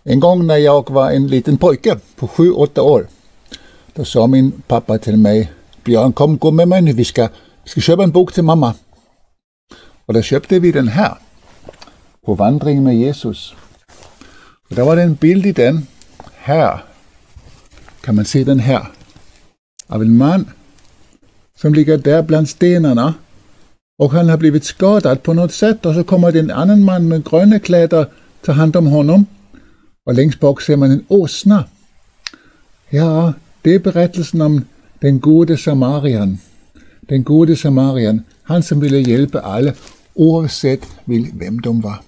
En gång när jag var en liten pojke på 7-8 år, då sa min pappa till mig: Björn, gå med mig nu, vi ska köpa en bok till mamma. Och då köpte vi den här, På vandring med Jesus. Och där var det en bild i den, här kan man se den här, av en man som ligger där bland stenarna. Och han har blivit skadad på något sätt, och så kommer det en annan man med gröna kläder ta hand om honom. Och längst bak ser man en åsna. Ja, det är berättelsen om den gode Samarian. Den gode Samarian, han som ville hjälpa alla, oavsett vem de var.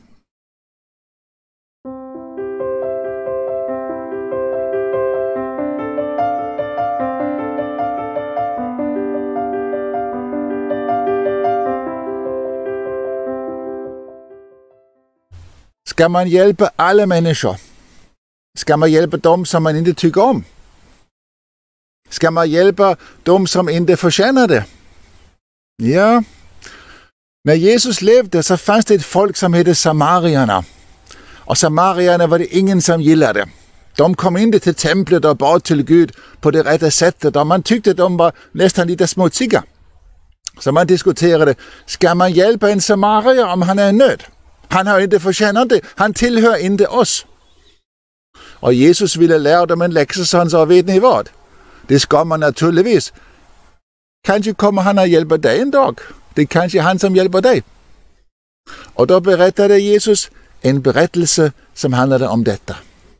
Ska man hjälpa alla människor? Ska man hjälpa dem som man inte tycker om? Ska man hjälpa dem som inte förtjänar det? Ja, när Jesus levde så fanns det ett folk som hette samarierna. Och samarierna var det ingen som gillade. De kom inte till templet och bad till Gud på det rätta sättet, och man tyckte de var nästan lite smutsiga. Så man diskuterade, ska man hjälpa en samarier om han är i nöd? Han har inte förtjänat det, han tillhör inte oss. Och Jesus ville lära dem en läxa, så han sa, vet ni vad? Det ska man naturligtvis. Kanske kommer han att hjälpa dig en dag. Det är kanske han som hjälper dig. Och då berättade Jesus en berättelse som handlade om detta.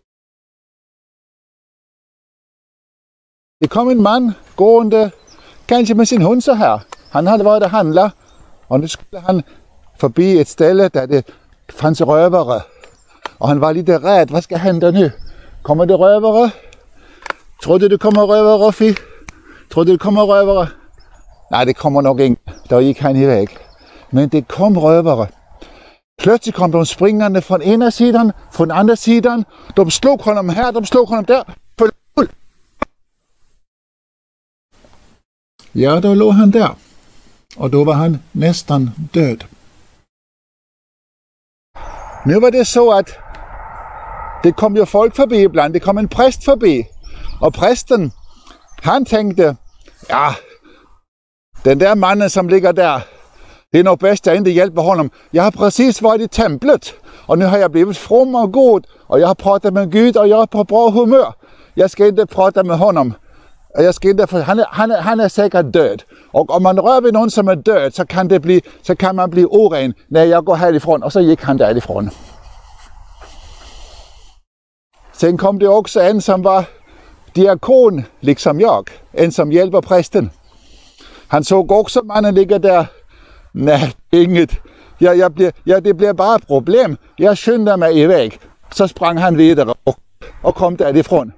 Det kom en man gående, kanske med sin hund så här. Han hade varit och handla, och nu skulle han förbi ett ställe där det fanns rövare. Och han var lite rädd. Vad ska hända nu? Kommer det rövare? Tror du det kommer rövare, Roffi? Tror du det kommer rövare? Nej, det kommer nog inte. Då gick han iväg. Men det kom rövare. Plötsligt kom de springande från ena sidan, från andra sidan. De slog honom här, de slog honom där. Ja, då låg han där. Och då var han nästan död. Nu var det så att det kom ju folk förbi ibland. Det kom en präst förbi. Och prästen, han tänkte, ja, den där mannen som ligger där, det är nog bäst jag inte hjälper honom. Jag har precis varit i templet, och nu har jag blivit from och god, och jag har pratat med Gud, och jag är på bra humör. Jag ska inte prata med honom. Jag ska inte, han är säkert död. Och om man rör vid någon som är död, så kan man bli oren när jag går härifrån. Och så gick han därifrån. Sen kom det också en som var diakon, liksom jag. En som hjälper prästen. Han såg också mannen ligga där. Nej, inget. Det blir bara problem. Jag skyndar mig iväg. Så sprang han vidare och kom därifrån.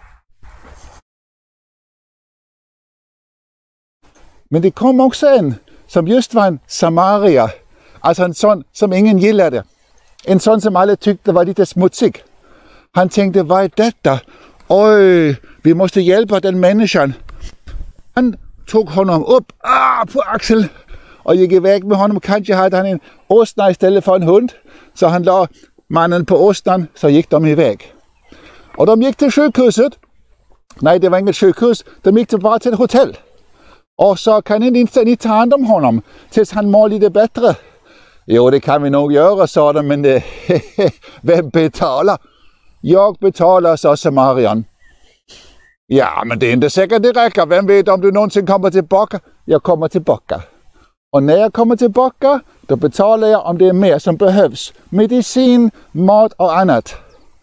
Men det kom också en som just var en samarier. Alltså en sån som ingen gillade. En sån som alla tyckte var lite smutsig. Han tänkte, vad är detta? Oj, vi måste hjälpa den människan. Han tog honom upp på axeln och gick iväg med honom. Kanske hade han en åsna istället för en hund. Så han la mannen på åsnan, så gick de iväg. Och de gick till sjukhuset. Nej, det var inget sjukhus. De gick bara till ett hotell. Och så kan ni ta hand om honom tills han mår lite bättre. Jo, det kan vi nog göra, sa de, men vem betalar? Jag betalar, sa Samarian. Ja, men det är inte säkert det räcker. Vem vet om du någonsin kommer tillbaka? Jag kommer tillbaka. Och när jag kommer tillbaka, då betalar jag om det är mer som behövs. Medicin, mat och annat.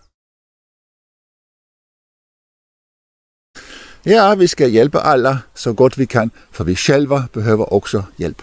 Ja, vi ska hjälpa alla så gott vi kan, för vi själva behöver också hjälp.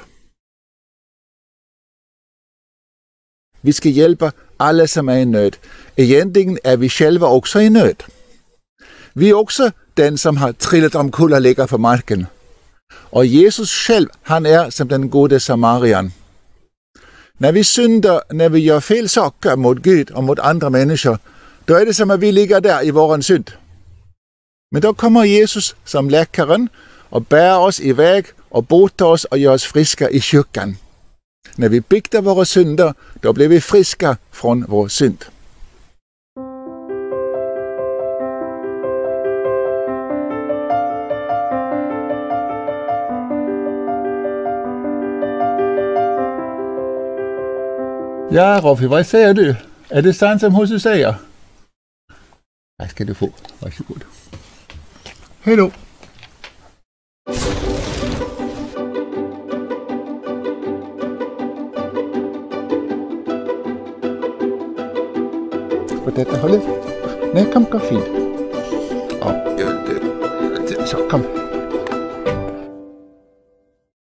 Vi ska hjälpa alla som är i nöd. Egentligen är vi själva också i nöd. Vi är också den som har trillat omkull och ligger på marken. Och Jesus själv, han är som den gode samarian. När vi syndar, när vi gör fel saker mot Gud och mot andra människor, då är det som att vi ligger där i våran synd. Men då kommer Jesus som läkaren och bär oss iväg och botar oss och gör oss friska i kyrkan. När vi biktar våra synder, då blir vi friska från vår synd. Ja, Roffe, hvad siger du? Er det sandt, som huset siger? Hvad skal du få? Varsågod. Hej då. For dette holdet. Nej, kom fint. Så, kom.